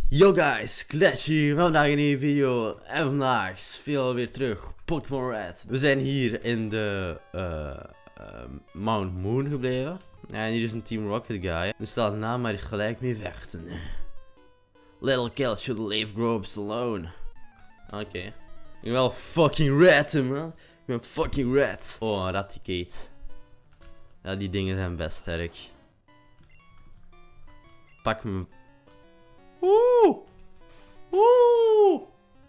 Yo guys, Klets hier, vandaag een nieuwe video en vandaag spelen we weer terug Pokémon Red. We zijn hier in de Mount Moon gebleven. En hier is een Team Rocket guy. Er staat na maar gelijk mee vechten. Little kids should leave groups alone. Oké. Ik ben wel fucking red man. Ik ben fucking red. Oh, een Raticate. Ja, die dingen zijn best sterk. Pak me. Oeh! Oeh!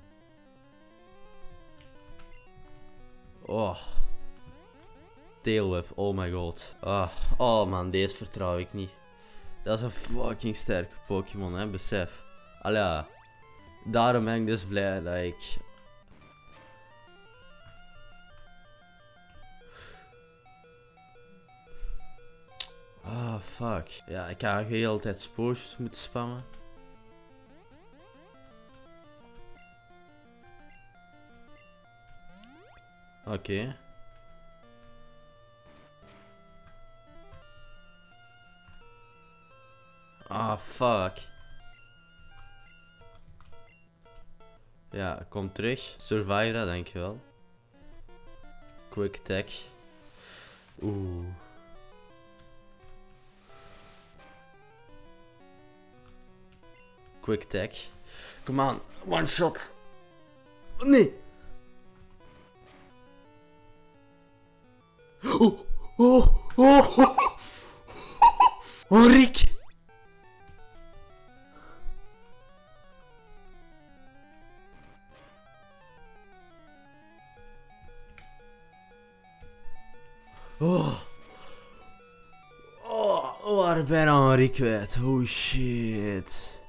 Oh. Tailwhip, oh my god. Oh man, deze vertrouw ik niet. Dat is een fucking sterke Pokémon, hè, besef. Allee, daarom ben ik dus blij dat ik... Fuck. Ja, ik ga de hele tijd potions moeten spammen. Oké. Fuck. Ja, kom terug. Survive dat, dankjewel. Quick attack. Oeh. Quick attack. Come on, one shot. Nee. Rick. Waar ben Henri kwijt? Oh shit.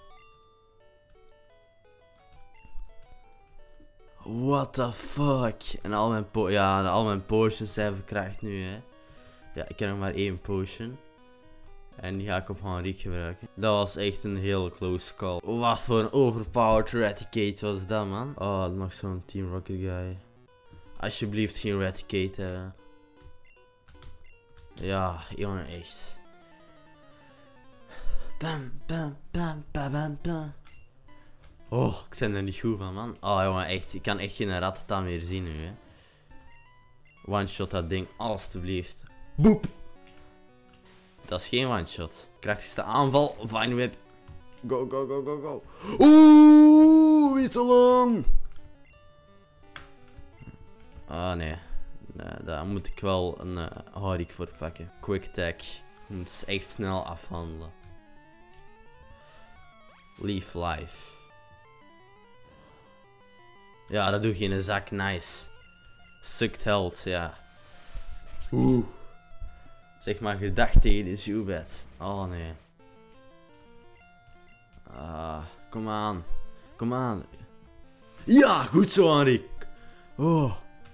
What the fuck? En al mijn potions zijn verkracht nu, hè. Ja, ik heb nog maar 1 potion. En die ga ik op Henrique gebruiken. Dat was echt een heel close call. Wat voor een overpowered Raticate was dat, man. Oh, nog zo'n Team Rocket guy. Alsjeblieft geen Raticate hebben. Ja, jongen, echt. Bam, bam, bam, bam, bam, bam. Oh, ik ben er niet goed van, man. Oh, jongen, echt. Ik kan echt geen Rattata meer zien nu, hè. One-shot dat ding, alstublieft. Boep. Dat is geen one-shot. Krachtigste aanval, Vine Whip. Go, go, go, go, go. Oeh, Wittelon. Nee. Daar moet ik wel een Henrique voor pakken. Quick attack. Ik moet het echt snel afhandelen. Leave life. Ja, dat doe je in een zak, nice. Sukt held, ja. Oeh. Zeg maar gedacht tegen de Zubat. Oh nee. Kom aan. Kom aan. Ja, goed zo, Henrique. Oh,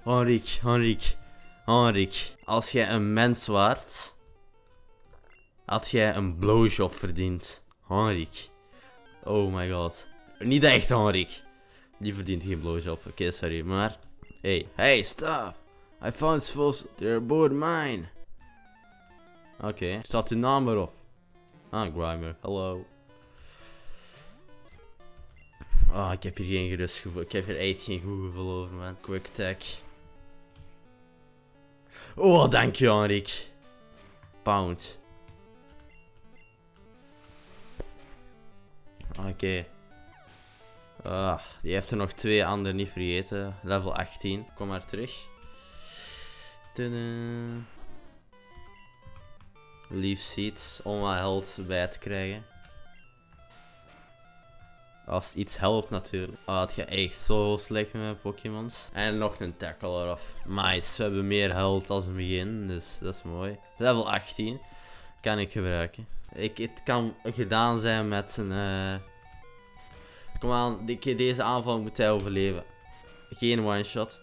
Henrique. Als jij een mens waart, had jij een blowjob verdiend. Henrique. Oh my god. Niet echt, Henrique. Die verdient geen blowjob. Oké, sorry, maar... Hey, stop! I found false, they're both mine. Oké, staat uw naam erop. Grimer, hallo. Ik heb hier geen gerust gevoel. Ik heb hier echt geen goed gevoel over, man. Quick attack. Oh, dank je, Henrique. Pound. Oké. Die heeft er nog 2 anderen niet vergeten. Level 18. Kom maar terug. Leaf Seeds om wat health bij te krijgen. Als het iets helpt natuurlijk. Het gaat echt zo slecht met mijn Pokémons. En nog een tackle eraf. Nice, we hebben meer health als een begin, dus dat is mooi. Level 18 kan ik gebruiken. Het kan gedaan zijn met zijn... Kom aan, deze aanval moet hij overleven. Geen one-shot.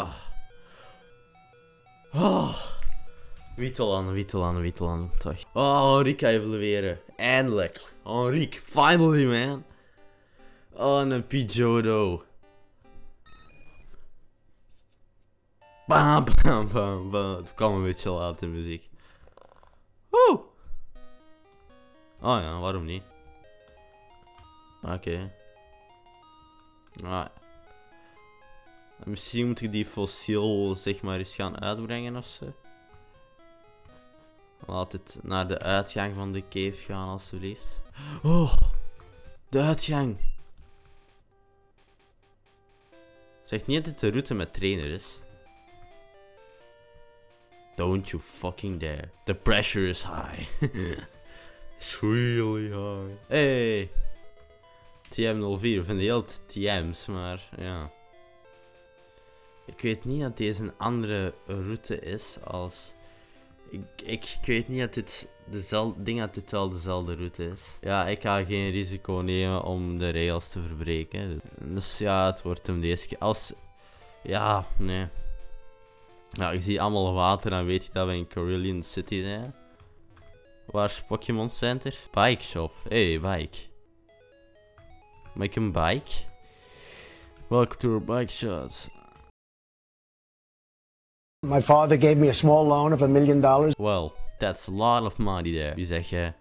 Wittelan, toch. Henrique evolueren. Eindelijk. Henrique, finally, man. Een Pidgeotto. Bam, bam, bam, bam. Het kwam een beetje laat in muziek. Woe! Oh ja, waarom niet? Oké. Ah. Misschien moet ik die fossiel, zeg maar, eens gaan uitbrengen ofzo. Laat het naar de uitgang van de cave gaan, alsjeblieft. Oh, de uitgang. Zeg niet dat het de route met trainer is. Don't you fucking dare. The pressure is high. It's really high. Hey. TM04, we vinden heel TM's, maar ja. Ik weet niet dat deze een andere route is als... Ik weet niet dat dit dezelfde... Ik denk dat dit wel dezelfde route is. Ja, ik ga geen risico nemen om de regels te verbreken. Dus ja, het wordt hem deze keer. Als... Ja, nee. Ja, ik zie allemaal water en weet je dat we in Cerulean City zijn. Waar is Pokémon Center? Bike shop. Hey, bike. Mag ik een bike? Welcome to our bike shots. My father gave me a small loan of $1 million. Well, that's a lot of money there. Wie zeg jij?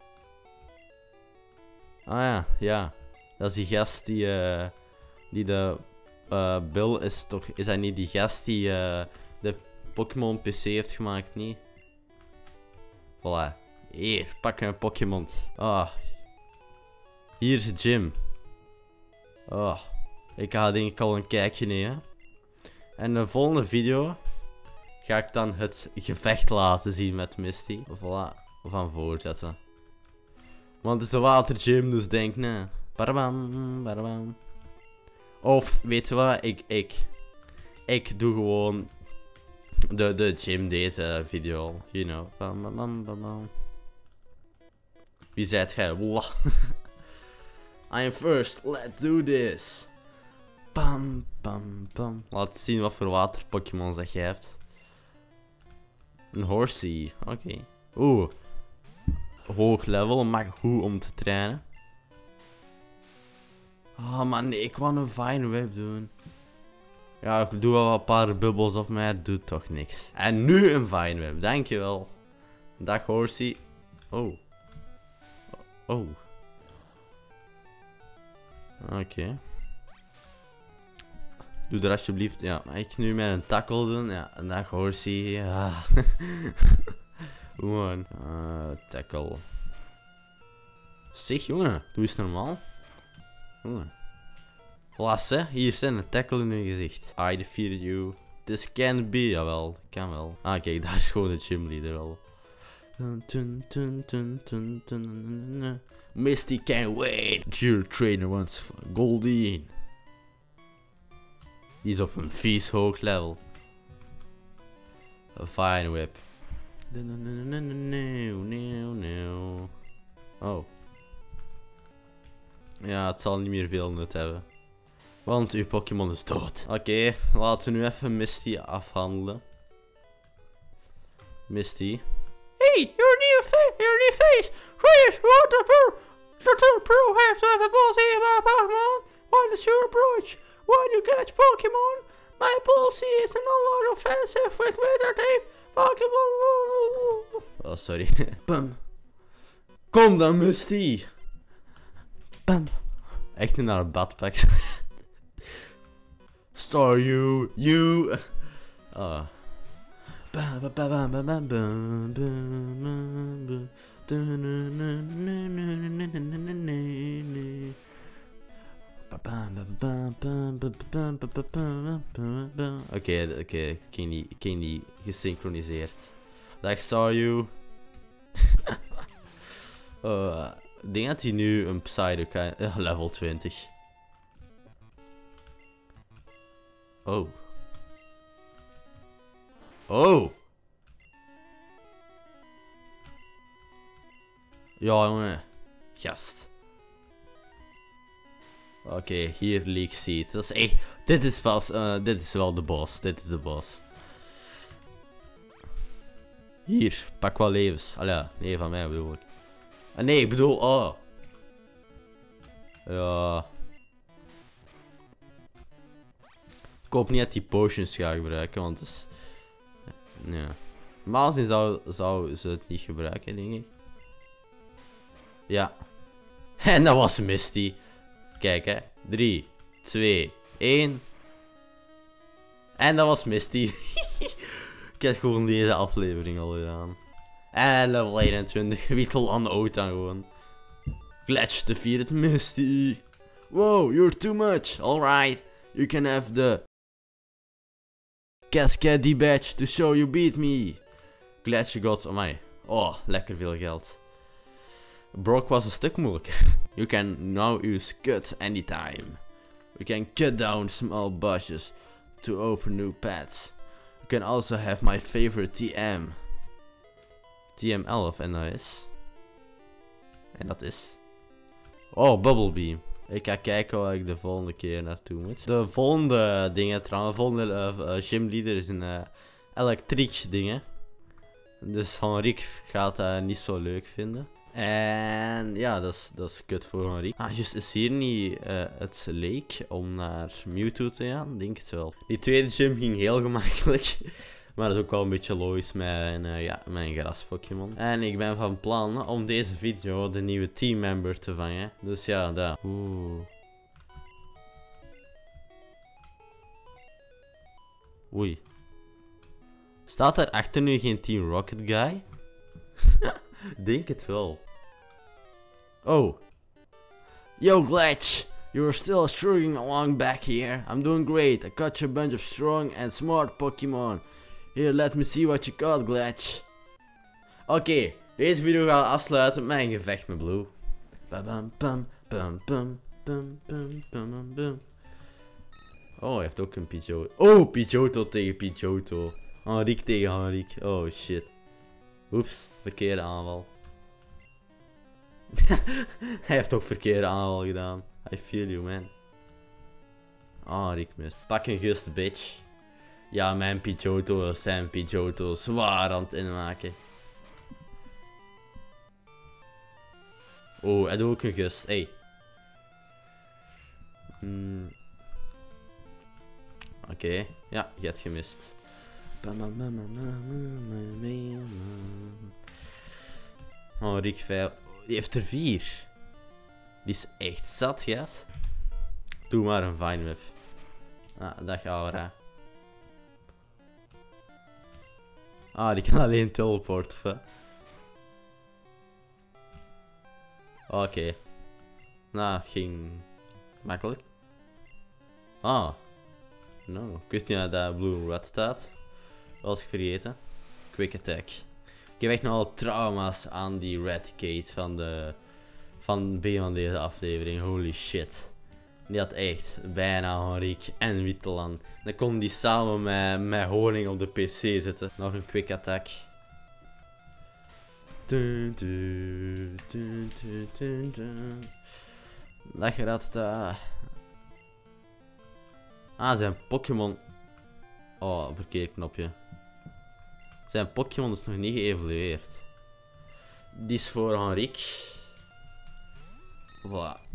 Ah ja, ja. Dat is die gast die de Bill is toch... Is hij niet die gast die de Pokémon PC heeft gemaakt, niet? Voilà. Hier, pak mijn Pokémons. Ah. Hier is de gym. Oh. Ik ga denk ik al een kijkje nemen. En de volgende video ga ik dan het gevecht laten zien met Misty. Voilà. Van voorzetten. Want het is een watergym, dus denk nee. Barabam, barabam. Of, weet je wat? Ik doe gewoon de gym deze video. You know. Bam, bam, bam, bam, bam. Wie zijt gij? I am first, let's do this. Bam, bam, bam. Laat zien wat voor water Pokémon dat jij hebt. Een Horsey, oké. Oeh. Hoog level, maar goed om te trainen. Oh man, nee, ik wou een Vine Whip doen. Ja, ik doe wel een paar bubbels op mij, het doet toch niks. En nu een Vine Whip, dankjewel. Dag Horsey. Oh. Oh. Oké. Doe er alsjeblieft, ja. Mag ik nu met een tackle doen? Ja, een dag Horsey. Ja. Gewoon. Tackle. Zeg jongen, doe eens normaal. Jongen. Las hè, hier zijn een tackle in je gezicht. I defeated you. This can't be, jawel, kan wel. Ah kijk, daar is gewoon de gymleader wel. Misty can't wait. Your trainer wants Goldeen. Die is op een vies hoog level. Een Vine Whip. Oh. Ja, het zal niet meer veel nut hebben. Want uw Pokémon is dood. Oké, laten we nu even Misty afhandelen. Misty. Hey, your new face! Please, what the pro have to have a ball see about Pokemon? What is your approach? When you catch Pokemon, my policy is no longer offensive with weather tape. Pokemon. Oh, sorry. Bam. Kom dan, Misty. Bam. Echt niet naar een badpak. Star you. Oh. Oké, ik ken die gesynchroniseerd. Dag Staryu. Ik denk dat hij nu een Psyduck kan. Level 20. Oh. Oh. Ja jongen. Gast. Oké, hier Leak Seed. Dat is echt. Dit is wel de boss. Dit is de boss. Hier, pak wel levens. Allee, nee, van mij bedoel ik. Nee, ik bedoel, oh. Ja. Ik hoop niet dat die potions ga gebruiken, want het is... Ja. Normaal gezien zou ze het niet gebruiken, denk ik. Ja. En dat was Misty. kijken, hè. 3, 2, 1. En dat was Misty. Ik heb gewoon deze aflevering al gedaan. En level 21, Wietel aan de auto gewoon. Glitch defeated Misty. Wow, you're too much. Alright, you can have the Cascade badge to show you beat me. Glitch got on mij. Oh, lekker veel geld. Brock was een stuk moeilijker. You can now use cut anytime. We can cut down small bushes to open new paths. You can also have my favorite TM. TM11 en dat is... En dat is... Oh, Bubble Beam. Ik ga kijken waar ik de volgende keer naartoe moet. De volgende dingen trouwens, de volgende gymleader is een elektriek ding. Dus Henrik gaat dat niet zo leuk vinden. En ja, dat is kut voor Henrik. Ah, just is hier niet het lake om naar Mewtwo te gaan? Denk het wel. Die tweede gym ging heel gemakkelijk. Maar dat is ook wel een beetje logisch met mijn gras Pokémon. En ik ben van plan om deze video de nieuwe teammember te vangen. Dus ja, dat. Oeh. Oei. Staat er achter nu geen Team Rocket Guy? Denk het wel. Oh. Yo Glitch, you're still struggling along back here. I'm doing great. I caught you a bunch of strong and smart Pokémon. Here, let me see what you caught, Glitch. Oké, deze video gaan we afsluiten met een gevecht met Blue. Oh, hij heeft ook een Pidgeotto. Oh, Pidgeotto tegen Pidgeotto. Henrik tegen Henrik. Oh shit. Oeps, verkeerde aanval. Hij heeft ook verkeerde aanval gedaan. I feel you, man. Henrik mist. Pak een gust, bitch. Ja, mijn Pidgeotto zijn Pidgeotto zwaar aan het inmaken. Oh, hij doet ook een gust. Hey. Oké. Ja, je hebt gemist. Oh, Rick 5. Die heeft er 4. Die is echt zat, gas. Doe maar een Vine Whip. Ah, dat gaat wel. Ah, die kan alleen teleporten. Oké. Nou, ging makkelijk. Ah. No, ik wist niet dat dat Blue Red staat. Dat was ik vergeten. Quick Attack. Ik heb echt nogal trauma's aan die Raticate van het begin van deze aflevering. Holy shit. Die had echt bijna Henrik en Wittelan. Dan kon die samen met Honing op de PC zitten. Nog een Quick Attack. Lekker dat. Ah, zijn Pokémon. Oh, verkeerd knopje. Zijn Pokémon is nog niet geëvolueerd. Die is voor Henrik. Voilà.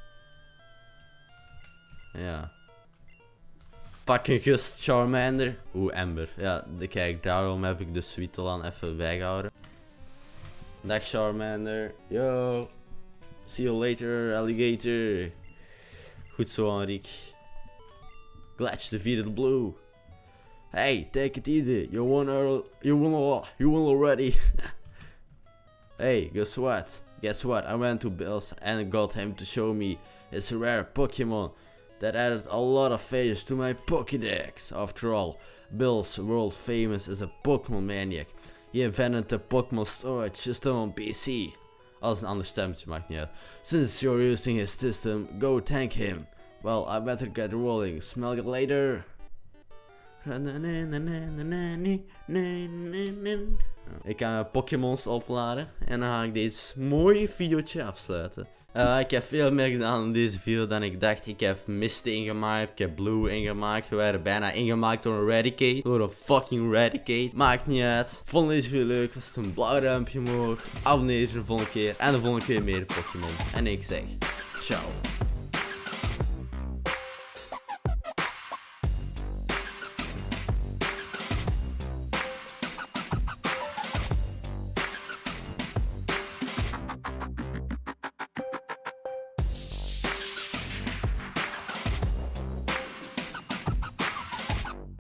Ja. Pak een gust Charmander. Oeh, Ember. Ja, kijk, daarom heb ik de Sweetelan even bijgehouden. Dag Charmander. Yo. See you later, alligator. Goed zo, Henrik. Glitch defeated Blue. Hey, take it easy. You won already. Hey, guess what? I went to Bill's and got him to show me his rare Pokemon. That added a lot of phases to my Pokédex. After all, Bill's world famous as a Pokémon maniac. He invented the Pokémon storage system on PC. Als een ander stemmetje maakt niet uit. Since you're using his system, go thank him. Well, I better get rolling. Smell you later. Ik ga Pokémons opladen en dan ga ik deze mooie videootje afsluiten. Ik heb veel meer gedaan in deze video dan ik dacht. Ik heb Misty ingemaakt, ik heb Blue ingemaakt. We werden bijna ingemaakt door een Raticate. Door een fucking Raticate. Maakt niet uit. Vond deze video leuk, was het een blauw duimpje omhoog. Abonneer je de volgende keer en de volgende keer meer Pokémon. En ik zeg, ciao.